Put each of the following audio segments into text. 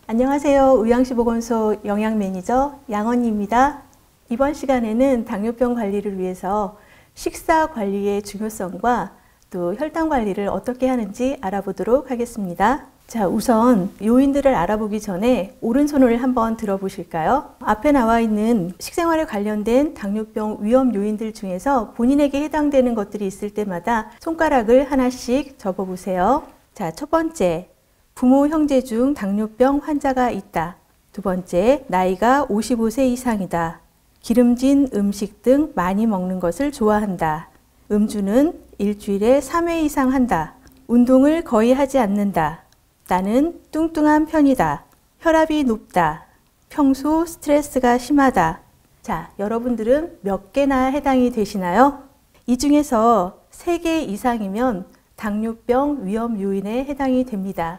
안녕하세요. 의왕시보건소 영양매니저 양언니입니다. 이번 시간에는 당뇨병 관리를 위해서 식사 관리의 중요성과 또 혈당 관리를 어떻게 하는지 알아보도록 하겠습니다. 자, 우선 요인들을 알아보기 전에 오른손을 한번 들어보실까요? 앞에 나와 있는 식생활에 관련된 당뇨병 위험 요인들 중에서 본인에게 해당되는 것들이 있을 때마다 손가락을 하나씩 접어보세요. 자, 첫 번째, 부모, 형제 중 당뇨병 환자가 있다. 두 번째, 나이가 55세 이상이다. 기름진 음식 등 많이 먹는 것을 좋아한다. 음주는 일주일에 3회 이상 한다. 운동을 거의 하지 않는다. 나는 뚱뚱한 편이다. 혈압이 높다. 평소 스트레스가 심하다. 자, 여러분들은 몇 개나 해당이 되시나요? 이 중에서 3개 이상이면 당뇨병 위험 요인에 해당이 됩니다.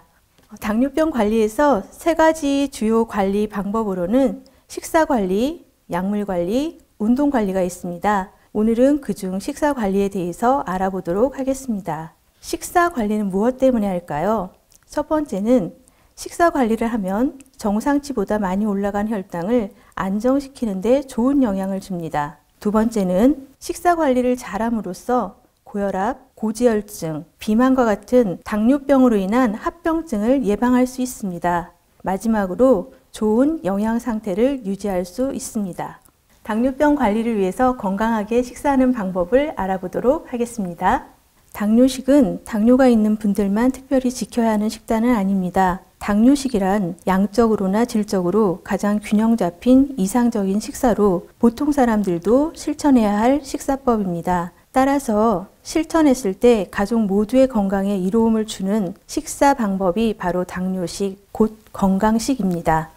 당뇨병 관리에서 3가지 주요 관리 방법으로는 식사 관리, 약물 관리, 운동 관리가 있습니다. 오늘은 그중 식사 관리에 대해서 알아보도록 하겠습니다. 식사 관리는 무엇 때문에 할까요? 첫 번째는 식사 관리를 하면 정상치보다 많이 올라간 혈당을 안정시키는 데 좋은 영향을 줍니다. 두 번째는 식사 관리를 잘함으로써 고혈압, 고지혈증, 비만과 같은 당뇨병으로 인한 합병증을 예방할 수 있습니다. 마지막으로 좋은 영양 상태를 유지할 수 있습니다. 당뇨병 관리를 위해서 건강하게 식사하는 방법을 알아보도록 하겠습니다. 당뇨식은 당뇨가 있는 분들만 특별히 지켜야 하는 식단은 아닙니다. 당뇨식이란 양적으로나 질적으로 가장 균형 잡힌 이상적인 식사로 보통 사람들도 실천해야 할 식사법입니다. 따라서 실천했을 때 가족 모두의 건강에 이로움을 주는 식사 방법이 바로 당뇨식, 곧 건강식입니다.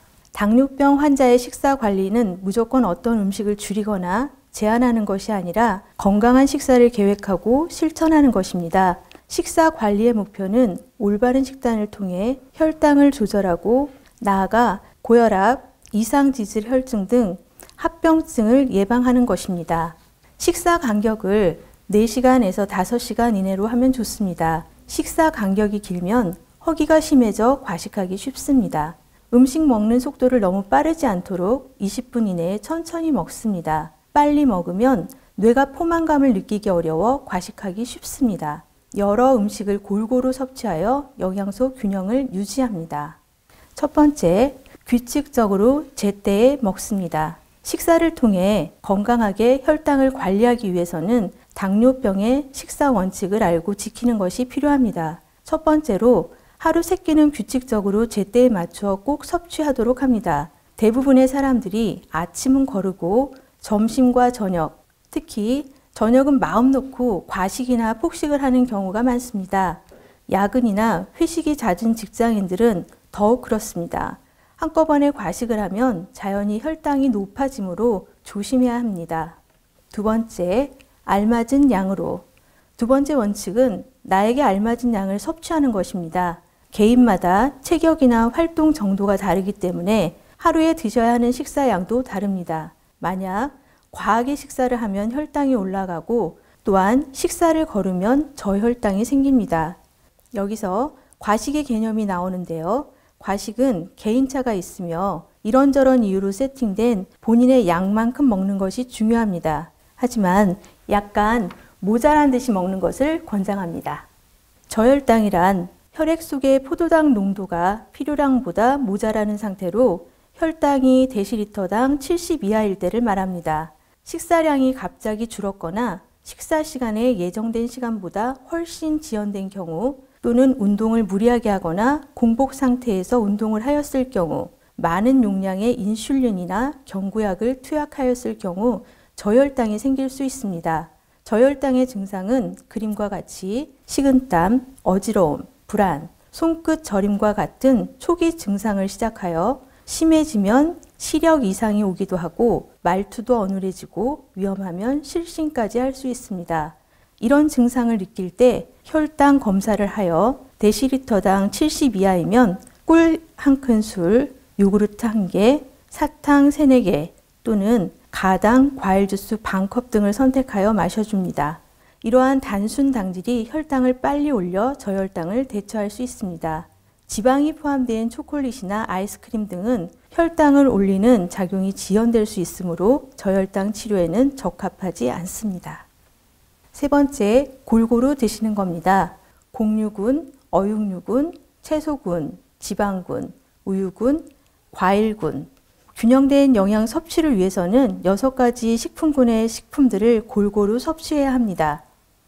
당뇨병 환자의 식사 관리는 무조건 어떤 음식을 줄이거나 제한하는 것이 아니라 건강한 식사를 계획하고 실천하는 것입니다. 식사 관리의 목표는 올바른 식단을 통해 혈당을 조절하고 나아가 고혈압, 이상지질 혈증 등 합병증을 예방하는 것입니다. 식사 간격을 4시간에서 5시간 이내로 하면 좋습니다. 식사 간격이 길면 허기가 심해져 과식하기 쉽습니다. 음식 먹는 속도를 너무 빠르지 않도록 20분 이내에 천천히 먹습니다. 빨리 먹으면 뇌가 포만감을 느끼기 어려워 과식하기 쉽습니다. 여러 음식을 골고루 섭취하여 영양소 균형을 유지합니다. 첫 번째, 규칙적으로 제때에 먹습니다. 식사를 통해 건강하게 혈당을 관리하기 위해서는 당뇨병의 식사 원칙을 알고 지키는 것이 필요합니다. 첫 번째로 하루 3끼는 규칙적으로 제때에 맞추어 꼭 섭취하도록 합니다. 대부분의 사람들이 아침은 거르고 점심과 저녁, 특히 저녁은 마음 놓고 과식이나 폭식을 하는 경우가 많습니다. 야근이나 회식이 잦은 직장인들은 더욱 그렇습니다. 한꺼번에 과식을 하면 자연히 혈당이 높아지므로 조심해야 합니다. 두 번째, 알맞은 양으로. 두 번째 원칙은 나에게 알맞은 양을 섭취하는 것입니다. 개인마다 체격이나 활동 정도가 다르기 때문에 하루에 드셔야 하는 식사량도 다릅니다. 만약 과하게 식사를 하면 혈당이 올라가고 또한 식사를 거르면 저혈당이 생깁니다. 여기서 과식의 개념이 나오는데요. 과식은 개인차가 있으며 이런저런 이유로 세팅된 본인의 양만큼 먹는 것이 중요합니다. 하지만 약간 모자란 듯이 먹는 것을 권장합니다. 저혈당이란 혈액 속의 포도당 농도가 필요량보다 모자라는 상태로 혈당이 데시리터당 70 이하일 때를 말합니다. 식사량이 갑자기 줄었거나 식사 시간에 예정된 시간보다 훨씬 지연된 경우 또는 운동을 무리하게 하거나 공복 상태에서 운동을 하였을 경우 많은 용량의 인슐린이나 경구약을 투약하였을 경우 저혈당이 생길 수 있습니다. 저혈당의 증상은 그림과 같이 식은땀, 어지러움, 불안, 손끝 저림과 같은 초기 증상을 시작하여 심해지면 시력 이상이 오기도 하고 말투도 어눌해지고 위험하면 실신까지 할 수 있습니다. 이런 증상을 느낄 때 혈당 검사를 하여 데시리터당 70 이하이면 꿀 1큰술, 요구르트 1개, 사탕 3, 4개 또는 가당 과일 주스 반컵 등을 선택하여 마셔줍니다. 이러한 단순 당질이 혈당을 빨리 올려 저혈당을 대처할 수 있습니다. 지방이 포함된 초콜릿이나 아이스크림 등은 혈당을 올리는 작용이 지연될 수 있으므로 저혈당 치료에는 적합하지 않습니다. 세 번째, 골고루 드시는 겁니다. 곡류군, 어육류군, 채소군, 지방군, 우유군, 과일군. 균형된 영양 섭취를 위해서는 6가지 식품군의 식품들을 골고루 섭취해야 합니다.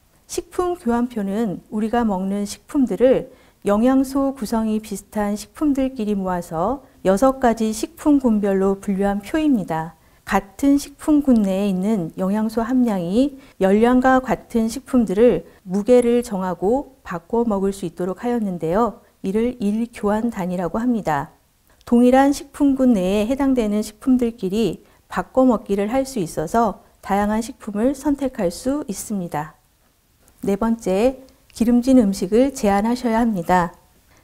식품 교환표는 우리가 먹는 식품들을 영양소 구성이 비슷한 식품들끼리 모아서 6가지 식품군별로 분류한 표입니다. 같은 식품군 내에 있는 영양소 함량이 열량과 같은 식품들을 무게를 정하고 바꿔 먹을 수 있도록 하였는데요. 이를 일교환단위라고 합니다. 동일한 식품군 내에 해당되는 식품들끼리 바꿔 먹기를 할 수 있어서 다양한 식품을 선택할 수 있습니다. 네 번째, 기름진 음식을 제한하셔야 합니다.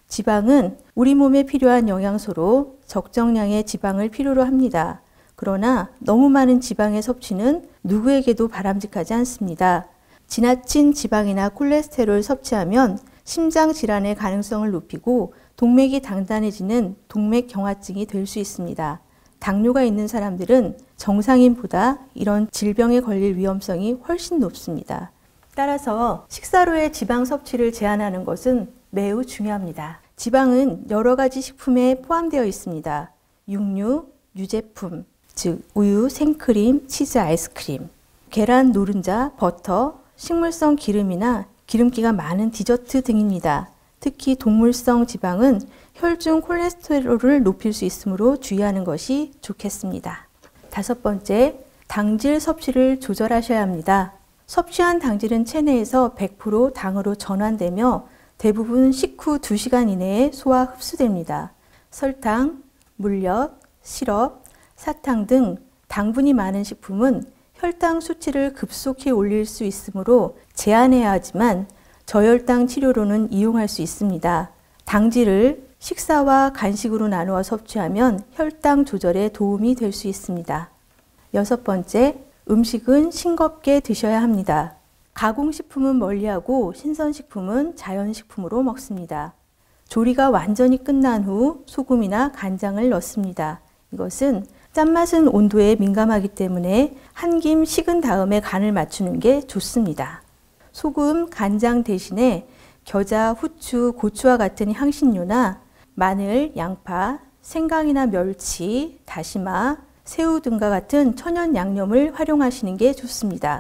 지방은 우리 몸에 필요한 영양소로 적정량의 지방을 필요로 합니다. 그러나 너무 많은 지방의 섭취는 누구에게도 바람직하지 않습니다. 지나친 지방이나 콜레스테롤 섭취하면 심장 질환의 가능성을 높이고 동맥이 단단해지는 동맥경화증이 될 수 있습니다. 당뇨가 있는 사람들은 정상인보다 이런 질병에 걸릴 위험성이 훨씬 높습니다. 따라서 식사로의 지방 섭취를 제한하는 것은 매우 중요합니다. 지방은 여러 가지 식품에 포함되어 있습니다. 육류, 유제품, 즉 우유, 생크림, 치즈, 아이스크림, 계란, 노른자, 버터, 식물성 기름이나 기름기가 많은 디저트 등입니다. 특히 동물성 지방은 혈중 콜레스테롤을 높일 수 있으므로 주의하는 것이 좋겠습니다. 다섯 번째, 당질 섭취를 조절하셔야 합니다. 섭취한 당질은 체내에서 100% 당으로 전환되며 대부분 식후 2시간 이내에 소화 흡수됩니다. 설탕, 물엿, 시럽, 사탕 등 당분이 많은 식품은 혈당 수치를 급속히 올릴 수 있으므로 제한해야 하지만 저혈당 치료로는 이용할 수 있습니다. 당질을 식사와 간식으로 나누어 섭취하면 혈당 조절에 도움이 될 수 있습니다. 여섯 번째, 음식은 싱겁게 드셔야 합니다. 가공식품은 멀리하고 신선식품은 자연식품으로 먹습니다. 조리가 완전히 끝난 후 소금이나 간장을 넣습니다. 이것은 짠맛은 온도에 민감하기 때문에 한 김 식은 다음에 간을 맞추는 게 좋습니다. 소금, 간장 대신에 겨자, 후추, 고추와 같은 향신료나 마늘, 양파, 생강이나 멸치, 다시마, 새우 등과 같은 천연 양념을 활용하시는 게 좋습니다.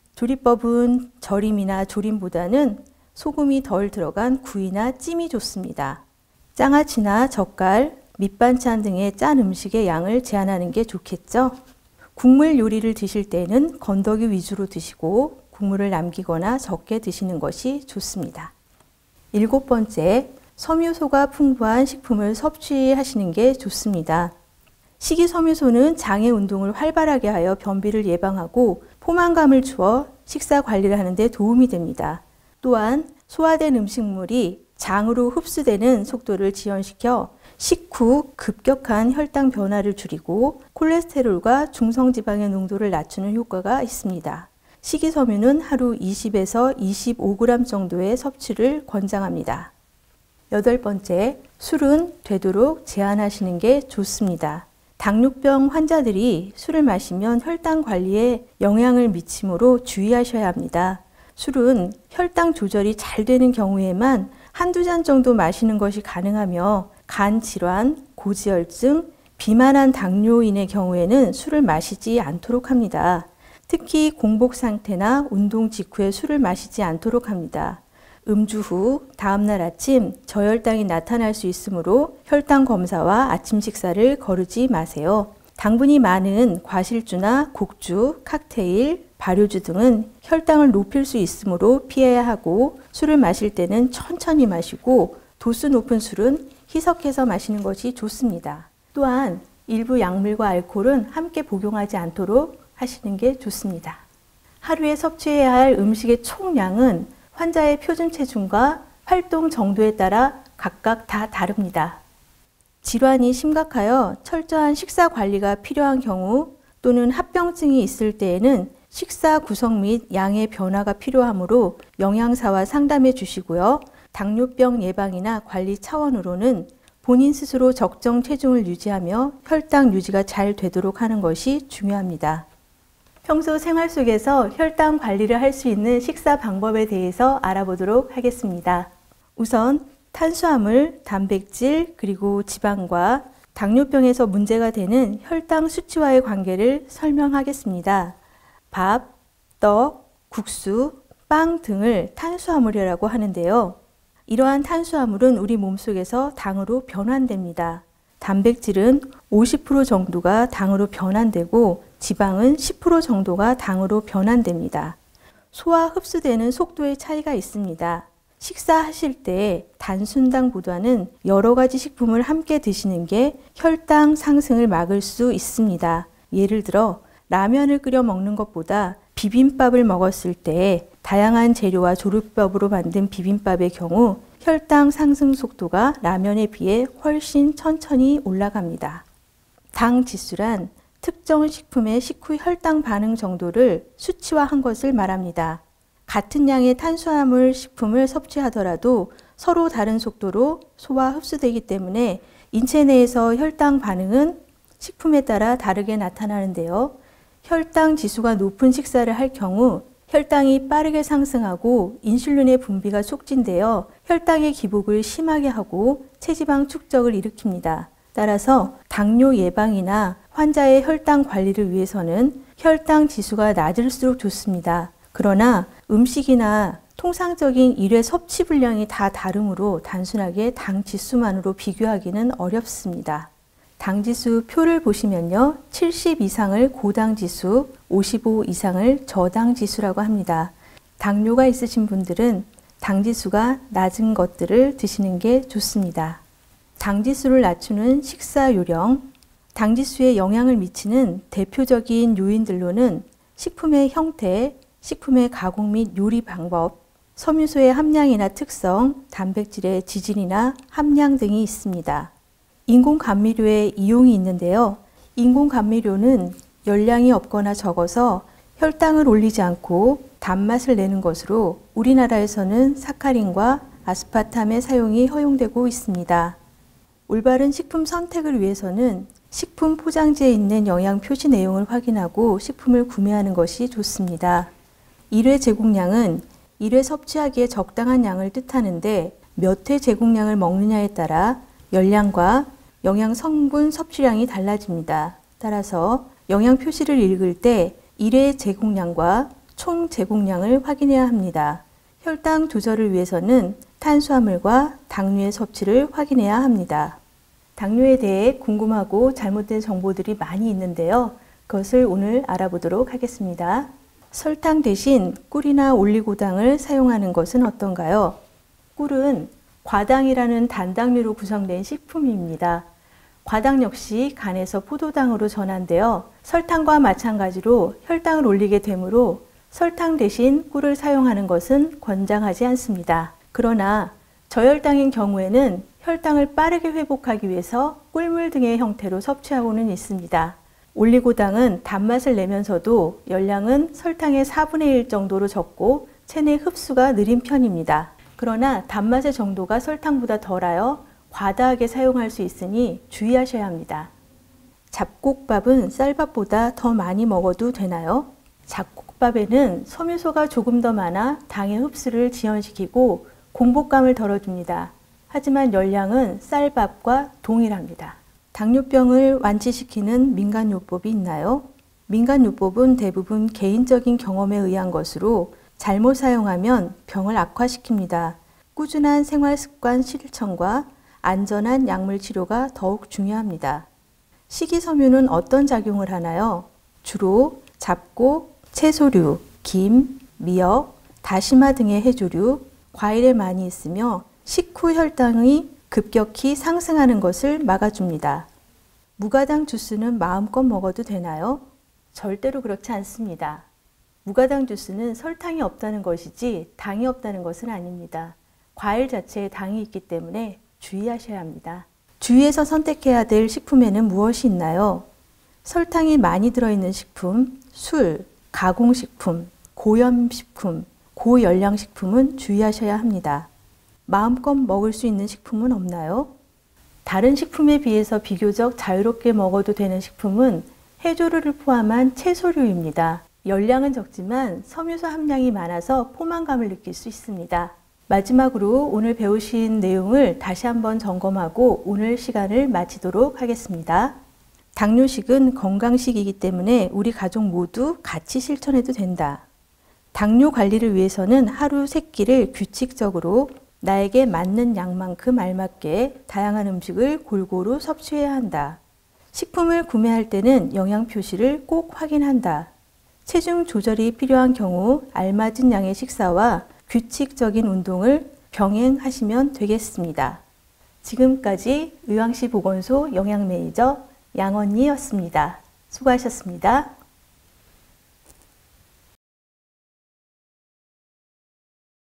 조리법은 절임이나 조림보다는 소금이 덜 들어간 구이나 찜이 좋습니다. 장아찌나 젓갈, 밑반찬 등의 짠 음식의 양을 제한하는 게 좋겠죠. 국물 요리를 드실 때는 건더기 위주로 드시고 국물을 남기거나 적게 드시는 것이 좋습니다. 일곱 번째, 섬유소가 풍부한 식품을 섭취하시는 게 좋습니다. 식이섬유소는 장의 운동을 활발하게 하여 변비를 예방하고 포만감을 주어 식사 관리를 하는 데 도움이 됩니다. 또한 소화된 음식물이 장으로 흡수되는 속도를 지연시켜 식후 급격한 혈당 변화를 줄이고 콜레스테롤과 중성지방의 농도를 낮추는 효과가 있습니다. 식이섬유는 하루 20에서 25g 정도의 섭취를 권장합니다. 여덟 번째, 술은 되도록 제한하시는 게 좋습니다. 당뇨병 환자들이 술을 마시면 혈당 관리에 영향을 미치므로 주의하셔야 합니다. 술은 혈당 조절이 잘 되는 경우에만 한두 잔 정도 마시는 것이 가능하며 간 질환, 고지혈증, 비만한 당뇨인의 경우에는 술을 마시지 않도록 합니다. 특히 공복 상태나 운동 직후에 술을 마시지 않도록 합니다. 음주 후 다음날 아침 저혈당이 나타날 수 있으므로 혈당 검사와 아침 식사를 거르지 마세요. 당분이 많은 과실주나 곡주, 칵테일, 발효주 등은 혈당을 높일 수 있으므로 피해야 하고 술을 마실 때는 천천히 마시고 도수 높은 술은 희석해서 마시는 것이 좋습니다. 또한 일부 약물과 알코올은 함께 복용하지 않도록 하시는 게 좋습니다. 하루에 섭취해야 할 음식의 총량은 환자의 표준 체중과 활동 정도에 따라 각각 다 다릅니다. 질환이 심각하여 철저한 식사 관리가 필요한 경우 또는 합병증이 있을 때에는 식사 구성 및 양의 변화가 필요하므로 영양사와 상담해 주시고요. 당뇨병 예방이나 관리 차원으로는 본인 스스로 적정 체중을 유지하며 혈당 유지가 잘 되도록 하는 것이 중요합니다. 평소 생활 속에서 혈당 관리를 할 수 있는 식사 방법에 대해서 알아보도록 하겠습니다. 우선 탄수화물, 단백질, 그리고 지방과 당뇨병에서 문제가 되는 혈당 수치와의 관계를 설명하겠습니다. 밥, 떡, 국수, 빵 등을 탄수화물이라고 하는데요. 이러한 탄수화물은 우리 몸속에서 당으로 변환됩니다. 단백질은 50% 정도가 당으로 변환되고 지방은 10% 정도가 당으로 변환됩니다. 소화 흡수되는 속도의 차이가 있습니다. 식사하실 때 단순당보다는 여러 가지 식품을 함께 드시는 게 혈당 상승을 막을 수 있습니다. 예를 들어 라면을 끓여 먹는 것보다 비빔밥을 먹었을 때 다양한 재료와 조리법으로 만든 비빔밥의 경우 혈당 상승 속도가 라면에 비해 훨씬 천천히 올라갑니다. 당 지수란 특정 식품의 식후 혈당 반응 정도를 수치화한 것을 말합니다. 같은 양의 탄수화물 식품을 섭취하더라도 서로 다른 속도로 소화 흡수되기 때문에 인체 내에서 혈당 반응은 식품에 따라 다르게 나타나는데요. 혈당 지수가 높은 식사를 할 경우 혈당이 빠르게 상승하고 인슐린의 분비가 촉진되어 혈당의 기복을 심하게 하고 체지방 축적을 일으킵니다. 따라서 당뇨 예방이나 환자의 혈당 관리를 위해서는 혈당 지수가 낮을수록 좋습니다. 그러나 음식이나 통상적인 일회 섭취 분량이 다 다르므로 단순하게 당 지수만으로 비교하기는 어렵습니다. 당지수 표를 보시면요. 70 이상을 고당지수, 55 이상을 저당지수라고 합니다. 당뇨가 있으신 분들은 당지수가 낮은 것들을 드시는 게 좋습니다. 당지수를 낮추는 식사 요령, 당지수에 영향을 미치는 대표적인 요인들로는 식품의 형태, 식품의 가공 및 요리 방법, 섬유소의 함량이나 특성, 단백질의 지질이나 함량 등이 있습니다. 인공감미료의 이용이 있는데요. 인공감미료는 열량이 없거나 적어서 혈당을 올리지 않고 단맛을 내는 것으로 우리나라에서는 사카린과 아스파탐의 사용이 허용되고 있습니다. 올바른 식품 선택을 위해서는 식품 포장지에 있는 영양 표시 내용을 확인하고 식품을 구매하는 것이 좋습니다. 일회 제공량은 일회 섭취하기에 적당한 양을 뜻하는데 몇 회 제공량을 먹느냐에 따라 열량과 영양 성분 섭취량이 달라집니다. 따라서 영양 표시를 읽을 때 1회 제공량과 총 제공량을 확인해야 합니다. 혈당 조절을 위해서는 탄수화물과 당류의 섭취를 확인해야 합니다. 당뇨에 대해 궁금하고 잘못된 정보들이 많이 있는데요. 그것을 오늘 알아보도록 하겠습니다. 설탕 대신 꿀이나 올리고당을 사용하는 것은 어떤가요? 꿀은 과당이라는 단당류로 구성된 식품입니다. 과당 역시 간에서 포도당으로 전환되어 설탕과 마찬가지로 혈당을 올리게 되므로 설탕 대신 꿀을 사용하는 것은 권장하지 않습니다. 그러나 저혈당인 경우에는 혈당을 빠르게 회복하기 위해서 꿀물 등의 형태로 섭취하고는 있습니다. 올리고당은 단맛을 내면서도 열량은 설탕의 4분의 1 정도로 적고 체내 흡수가 느린 편입니다. 그러나 단맛의 정도가 설탕보다 덜하여 과다하게 사용할 수 있으니 주의하셔야 합니다. 잡곡밥은 쌀밥보다 더 많이 먹어도 되나요? 잡곡밥에는 섬유소가 조금 더 많아 당의 흡수를 지연시키고 공복감을 덜어줍니다. 하지만 열량은 쌀밥과 동일합니다. 당뇨병을 완치시키는 민간요법이 있나요? 민간요법은 대부분 개인적인 경험에 의한 것으로 잘못 사용하면 병을 악화시킵니다. 꾸준한 생활습관 실천과 안전한 약물 치료가 더욱 중요합니다. 식이섬유는 어떤 작용을 하나요? 주로 잡곡, 채소류, 김, 미역, 다시마 등의 해조류, 과일에 많이 있으며 식후 혈당이 급격히 상승하는 것을 막아줍니다. 무가당 주스는 마음껏 먹어도 되나요? 절대로 그렇지 않습니다. 무가당 주스는 설탕이 없다는 것이지 당이 없다는 것은 아닙니다. 과일 자체에 당이 있기 때문에 주의하셔야 합니다. 주위에서 선택해야 될 식품에는 무엇이 있나요? 설탕이 많이 들어있는 식품, 술, 가공식품, 고염식품, 고열량식품은 주의하셔야 합니다. 마음껏 먹을 수 있는 식품은 없나요? 다른 식품에 비해서 비교적 자유롭게 먹어도 되는 식품은 해조류를 포함한 채소류입니다. 열량은 적지만 섬유소 함량이 많아서 포만감을 느낄 수 있습니다. 마지막으로 오늘 배우신 내용을 다시 한번 점검하고 오늘 시간을 마치도록 하겠습니다. 당뇨식은 건강식이기 때문에 우리 가족 모두 같이 실천해도 된다. 당뇨 관리를 위해서는 하루 3끼를 규칙적으로 나에게 맞는 양만큼 알맞게 다양한 음식을 골고루 섭취해야 한다. 식품을 구매할 때는 영양 표시를 꼭 확인한다. 체중 조절이 필요한 경우 알맞은 양의 식사와 규칙적인 운동을 병행하시면 되겠습니다. 지금까지 의왕시 보건소 영양 매니저 양언니였습니다. 수고하셨습니다.